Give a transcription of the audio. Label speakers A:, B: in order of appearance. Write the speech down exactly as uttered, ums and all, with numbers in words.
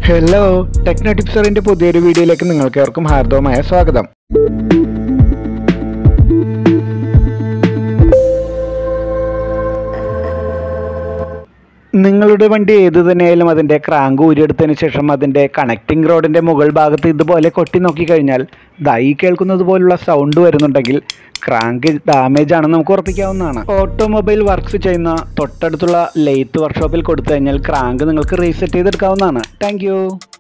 A: Hello, techno ടിപ്സറിന്റെ പുതിയൊരു വീഡിയോയിലേക്ക് നിങ്ങൾക്ക് ഏവർക്കും ഹാർദവമായ സ്വാഗതം. നിങ്ങളുടെ വണ്ടി ഏത് തന്നെയായാലും അതിൻ്റെ ക്രാങ്ക് ഊരിയെടുത്തതിന് ശേഷം അതിൻ്റെ കണക്റ്റിംഗ് റോഡിൻ്റെ മുകൾ ഭാഗത്ത് ഇതുപോലെ കൊട്ടി നോക്കിക്കഴിഞ്ഞാൽ ദായി കേൾക്കുന്നത് പോലുള്ള സൗണ്ട് വരുന്നുണ്ടെങ്കിൽ ക്രാങ്ക് ഡാമേജ് ആണെന്ന് നമുക്ക് ഉറപ്പിക്കാവുന്നതാണ്. ഓട്ടോമൊബൈൽ വർക്ക്സ് ചെയ്യുന്ന തൊട്ടടുത്തുള്ള ലെയ്ത്ത് വർക്ക്ഷോപ്പിൽ കൊടുത്തു കഴിഞ്ഞാൽ ക്രാങ്ക് നിങ്ങൾക്ക് റീസെറ്റ് ചെയ്തെടുക്കാവുന്നതാണ്. താങ്ക്